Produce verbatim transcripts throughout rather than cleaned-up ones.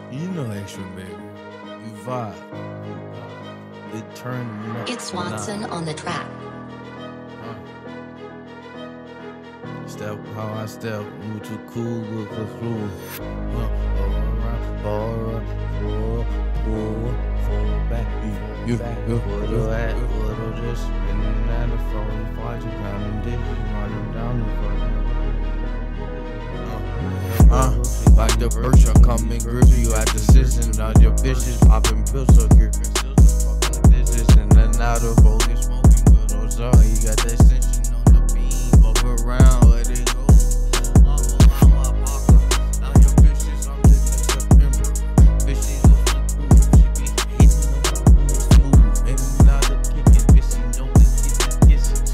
You know extra, baby. You vibe. It turned me up. It's Watson Nah. on the track. Uh. Step how I step, move too cool with the through. Uh, all around, all around, forward, forward, forward, back, you, back, you, what do that, what do this, spinning at the phone, watching, counting dishes, running down the fucking. Uh, like the birch, I come and grip you at the citizen. All your bitches popping pills, so gripping still some fucking dishes. And then out of focus, smoking good on zone. You got that extension on the beam, fuck around, let it go. I'm a llama, papa. Now your bitches, I'm the next September. Bitches look cool, she be hitting on the smooth. And now the kicking, bitch, she know the kisses, kisses.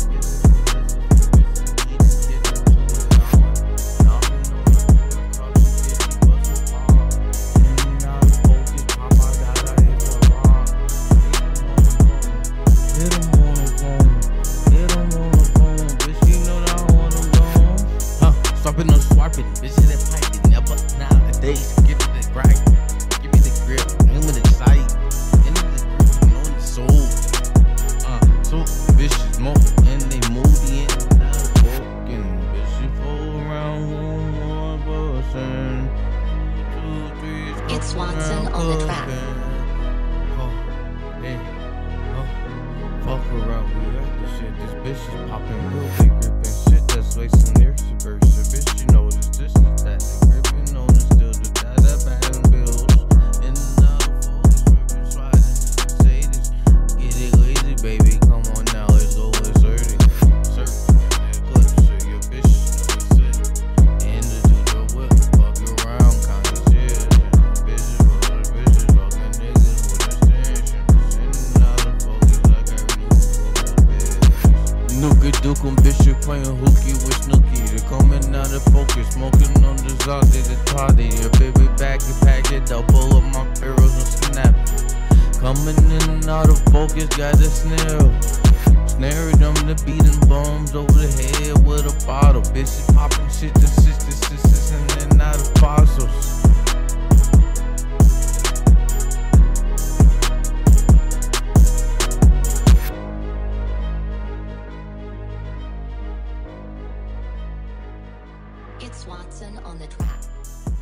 Swapping on swapping, bitch in that pipe, never nowadays. Give me the gripe, give me the grip, aim in the sight, in the grip, you know the soul. Uh, so bitches smoke and they moody and not broken. Bitches fall around one more person. Two, three, It's Watson on the track. Oh, hey, oh, fuck around, we got this shit. This bitch is popping real big gripping shit that's wasting their subversion. Bitch, you know this, this is that. They gripping on it still, the data buying bills. In and out of focus, ripping, sliding, Mercedes. Get it lazy, baby, come on now, let's go, let's thirty. Surfing in that clip, so your bitch, you know it's it. And to do the whip, fuck around, kinda shit. Bitches, fuck bitches, fucking niggas with extensions. In and out of focus, like I knew for a bitch. Nookie Dookum, bitch, you playing hooky with Snooki. They're coming out of focus, smoking on the Zodi, the toddy. Your baby bag, you pack it, they'll pull up my arrows and snap. Coming in and out of focus, got a snare. Snaring them to beating bombs over the head with a bottle. Bitches popping shit to sisters, sisters, and then out of fossils. It's Watson on the track.